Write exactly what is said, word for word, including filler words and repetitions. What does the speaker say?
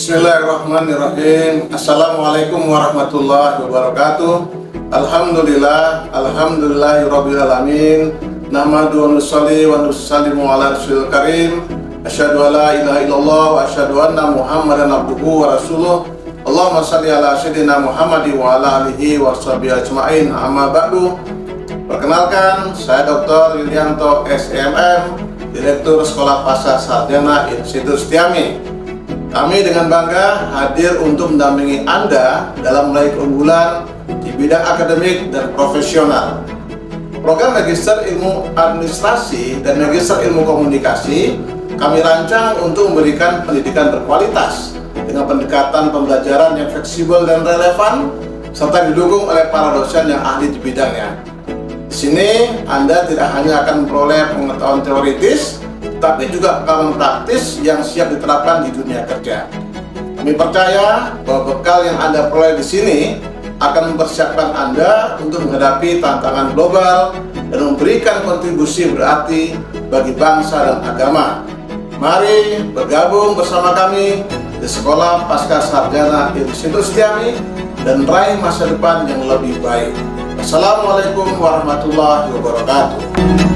Bismillahirrahmanirrahim. Assalamualaikum warahmatullahi wabarakatuh. Alhamdulillah, alhamdulillahirabbil alamin. Nahmadu wa nusalli wa nusallimu ala rasulil karim. Asyhadu an la ilaha illallah wa asyhadu anna Muhammadan abduhu wa rasuluh. Allahumma shalli ala sayyidina Muhammadin wa ala alihi wa sahbihi ajmain. Amma ba'du. Perkenalkan, saya Doktor Yulianto S M M, Direktur Sekolah Pasca Sarjana Institut Setiami. Kami dengan bangga hadir untuk mendampingi Anda dalam meraih keunggulan di bidang akademik dan profesional. Program Magister Ilmu Administrasi dan Magister Ilmu Komunikasi kami rancang untuk memberikan pendidikan berkualitas dengan pendekatan pembelajaran yang fleksibel dan relevan, serta didukung oleh para dosen yang ahli di bidangnya. Di sini Anda tidak hanya akan memperoleh pengetahuan teoritis, tapi juga pengalaman praktis yang siap diterapkan di dunia kerja. Kami percaya bahwa bekal yang Anda peroleh di sini akan mempersiapkan Anda untuk menghadapi tantangan global dan memberikan kontribusi berarti bagi bangsa dan agama. Mari bergabung bersama kami di Sekolah Pasca Sarjana Institut Setiami dan raih masa depan yang lebih baik. Assalamualaikum warahmatullahi wabarakatuh.